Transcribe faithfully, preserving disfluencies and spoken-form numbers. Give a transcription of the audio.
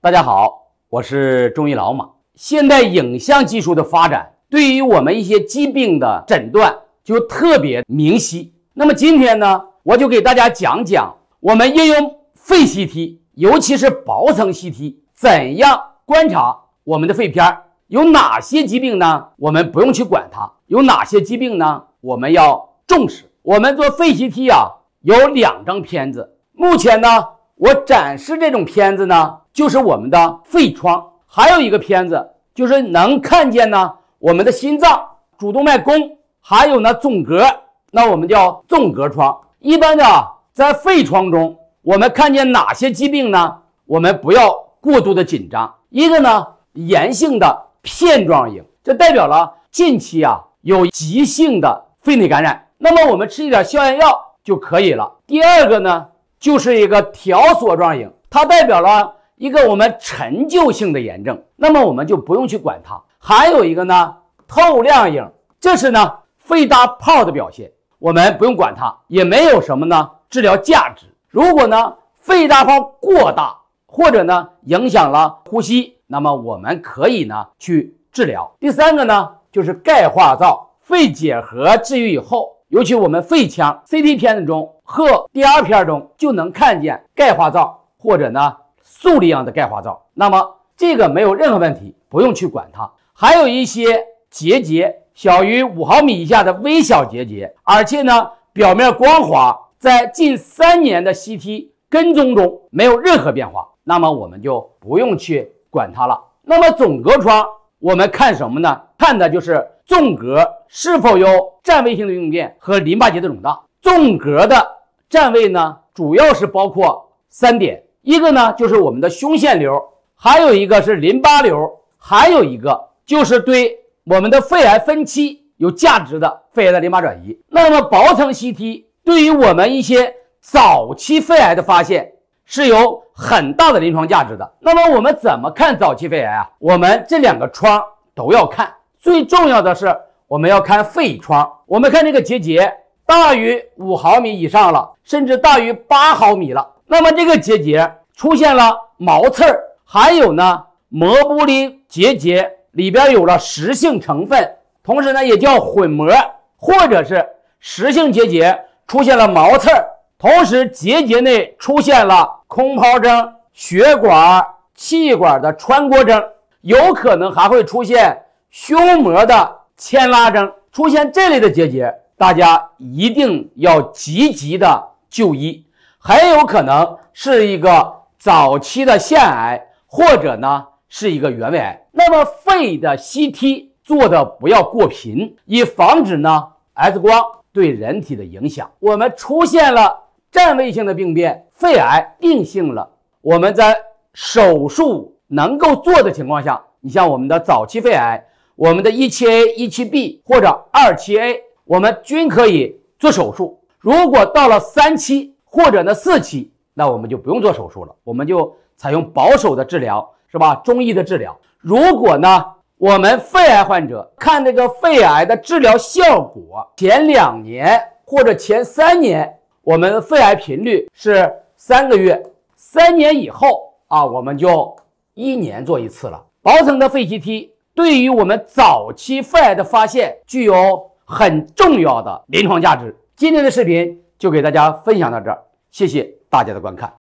大家好，我是中医老马。现代影像技术的发展，对于我们一些疾病的诊断就特别明晰。那么今天呢，我就给大家讲讲我们应用肺 C T， 尤其是薄层 C T， 怎样观察我们的肺片，有哪些疾病呢？我们不用去管它，有哪些疾病呢？我们要重视。我们做肺 C T 啊，有两张片子。目前呢，我展示这种片子呢，就是我们的肺窗，还有一个片子就是能看见呢我们的心脏、主动脉弓，还有呢纵隔，那我们叫纵隔窗。一般的在肺窗中，我们看见哪些疾病呢？我们不要过度的紧张。一个呢，炎性的片状影，这代表了近期啊有急性的肺内感染，那么我们吃一点消炎药就可以了。第二个呢，就是一个条索状影，它代表了一个我们陈旧性的炎症，那么我们就不用去管它。还有一个呢，透亮影，这是呢肺大泡的表现，我们不用管它，也没有什么呢治疗价值。如果呢肺大泡过大，或者呢影响了呼吸，那么我们可以呢去治疗。第三个呢，就是钙化灶。肺结核治愈以后，尤其我们肺腔 C T 片子中和 D R 片中就能看见钙化灶或者呢粟粒样的钙化灶，那么这个没有任何问题，不用去管它。还有一些结节小于五毫米以下的微小结节，而且呢表面光滑，在近三年的 C T 跟踪中没有任何变化，那么我们就不用去管它了。那么总隔窗我们看什么呢？看的就是纵隔是否有占位性的病变和淋巴结的肿大。纵隔的占位呢，主要是包括三点，一个呢就是我们的胸腺瘤，还有一个是淋巴瘤，还有一个就是对我们的肺癌分期有价值的肺癌的淋巴转移。那么薄层 C T 对于我们一些早期肺癌的发现是有很大的临床价值的。那么我们怎么看早期肺癌啊？我们这两个窗都要看，最重要的是我们要看肺窗。我们看这个结节大于五毫米以上了，甚至大于八毫米了，那么这个结节出现了毛刺儿，还有呢膜玻璃结节里边有了实性成分，同时呢也叫混膜，或者是实性结节出现了毛刺儿，同时结节内出现了空泡症、血管、气管的穿过症，有可能还会出现胸膜的牵拉症。出现这类的结节，大家一定要积极的就医，很有可能是一个早期的腺癌，或者呢是一个原位癌。那么肺的 C T 做的不要过频，以防止呢 X 光对人体的影响。我们出现了占位性的病变，肺癌定性了，我们在手术能够做的情况下，你像我们的早期肺癌，我们的一期 A、一期 B 或者二期 A， 我们均可以做手术。如果到了三期或者呢四期，那我们就不用做手术了，我们就采用保守的治疗，是吧？中医的治疗。如果呢我们肺癌患者看这个肺癌的治疗效果，前两年或者前三年我们肺癌频率是三个月，三年以后啊我们就一年做一次了。薄层的肺 C T 对于我们早期肺癌的发现具有很重要的临床价值。今天的视频就给大家分享到这儿，谢谢大家的观看。